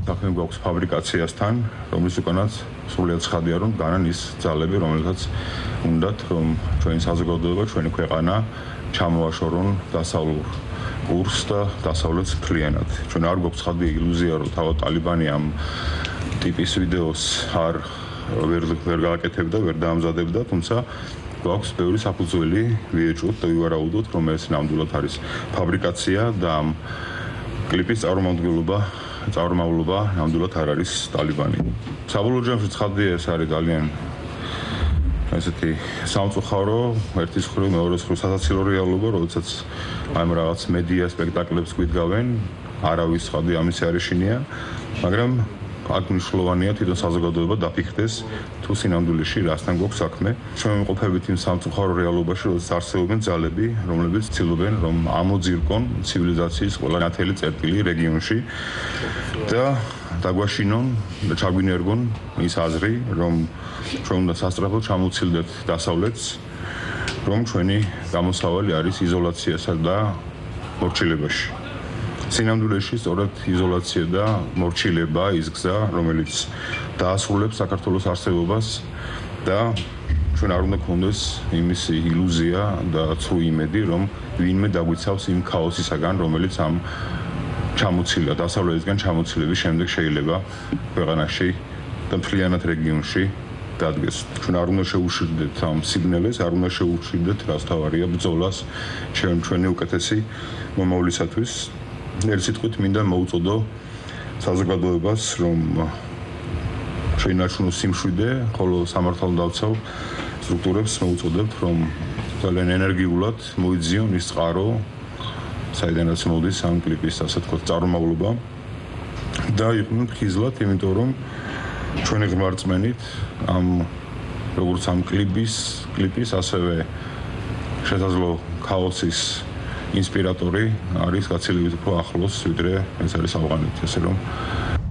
საქმე გვაქვს ფაბრიკაციასთან, რომლის უკანაც სრულიად ცხადია, რომ განან ის ძალები, რომელთაც უნდათ, რომ ჩვენი საზოგადოება, ჩვენი ქვეყანა ჩამოაშორონ დასავლურ კურსს და დასავლეთს მთლიანად. ჩვენ არ გვაქვს ცხადი ილუზია, რომ თავად ტალიბანი ამ ტიპის ვიდეოს ვერ გააკეთებდა, ვერ დაამზადებდა, თუმცა გვაქვს ბევრი საფუძველი ვიეჭვოთ და ვივარაუდოთ, რომ ეს ნამდვილად არის ფაბრიკაცია და ამ კლიპის წარმომავლობა ნამდვილად არ არის ტალიბანი. საბოლოო ჯამში ცხადია, ეს არის ძალიან ესეთი სამწუხარო, ერთის მხრივ, მეორეს მხრივ სასაცილო რეალობა, როდესაც ამ რაღაც მედია სპექტაკლებს გვიდგავენ, არავის ცხადი ამის არ ეშინია, მაგრამ აქ მნიშვნელოვანია თვითონ საზოგადოება დაფიქრდეს თუ სინამდვილეში რასთან გვაქვს საქმე. ჩვენ ვიმყოფებით იმ სამწუხარო რეალობაში, როდესაც არსებობენ ძალები, რომლებიც ცდილობენ, რომ ამოძირკონ ცივილიზაციის ყველა ნათელი წერტილი რეგიონში და დაგვაშინონ და ჩაგვინერგონ ის აზრი, რომ ჩვენ უნდა სასწრაფოდ ჩამოვცილდეთ დასავლეთს, რომ ჩვენი გამოსავალი არის იზოლაციასა და მორჩილებაში. სინამდვილეში სწორედ იზოლაცია და მორჩილება ის გზა, რომელიც დაასრულებს საქართველოს არსებობას და ჩვენ არ უნდა გქონდეს იმის ილუზია და ცრუ იმედი, რომ ვინმე დაგვიცავს იმ ქაოსისაგან, რომელიც ამ დასავლეთისგან ჩამოცილების შემდეგ შეიძლება ქვეყანაში და მთლიანად რეგიონში დადგეს. ჩვენ არ უნდა შევუშვიდეთ ამ სიგნალებს, არ უნდა შევუშვიდეთ რაც თავარია ბრძოლას ჩვენი უკეთესი მომავლისათვის. ერთ სიტყვით მინდა მოუწოდო საზოგადოებას, რომ შეინარჩუნოს სიმშვიდე, ხოლო სამართალდამცავ სტრუქტურებს მოუწოდებთ, რომ ძალიან ენერგიულად მოიძიონ ის წყარო, საიდანაც მოდის ამ კლიპის, ასე ვთქვათ, წარმომავლობა და იყვნენ ხიზლად, იმიტომ რომ ჩვენი ღმერთწმენით როგორც ამ კლიპის, ასევე შესაძლო ქაოსის ინსპირატორი არის გაცილებით უფრო ახლოს, ვიდრე ეს არის ავღანეთი, ასე რომ